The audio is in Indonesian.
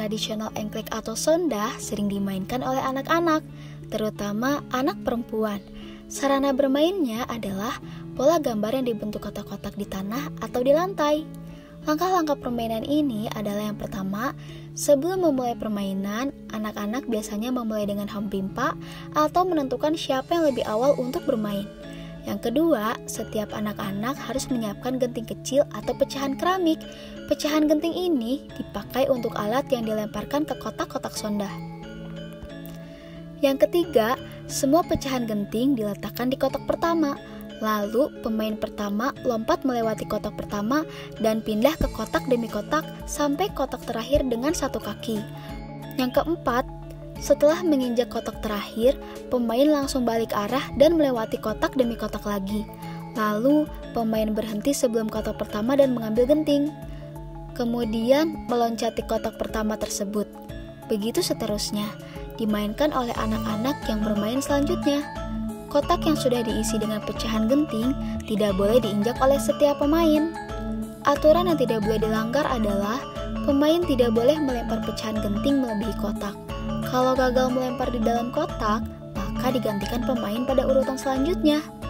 tradisional engklek atau sondah sering dimainkan oleh anak-anak, terutama anak perempuan. Sarana bermainnya adalah pola gambar yang dibentuk kotak-kotak di tanah atau di lantai. Langkah-langkah permainan ini adalah yang pertama, sebelum memulai permainan, anak-anak biasanya memulai dengan hampimpa atau menentukan siapa yang lebih awal untuk bermain. Yang kedua, setiap anak-anak harus menyiapkan genting kecil atau pecahan keramik. Pecahan genting ini dipakai untuk alat yang dilemparkan ke kotak-kotak sondah. Yang ketiga, semua pecahan genting diletakkan di kotak pertama. Lalu, pemain pertama lompat melewati kotak pertama dan pindah ke kotak demi kotak sampai kotak terakhir dengan satu kaki. Yang keempat, setelah menginjak kotak terakhir, pemain langsung balik arah dan melewati kotak demi kotak lagi. Lalu, pemain berhenti sebelum kotak pertama dan mengambil genting. Kemudian, meloncati kotak pertama tersebut. Begitu seterusnya, dimainkan oleh anak-anak yang bermain selanjutnya. Kotak yang sudah diisi dengan pecahan genting tidak boleh diinjak oleh setiap pemain. Aturan yang tidak boleh dilanggar adalah pemain tidak boleh melempar pecahan genting melebihi kotak. Kalau gagal melempar di dalam kotak, maka digantikan pemain pada urutan selanjutnya.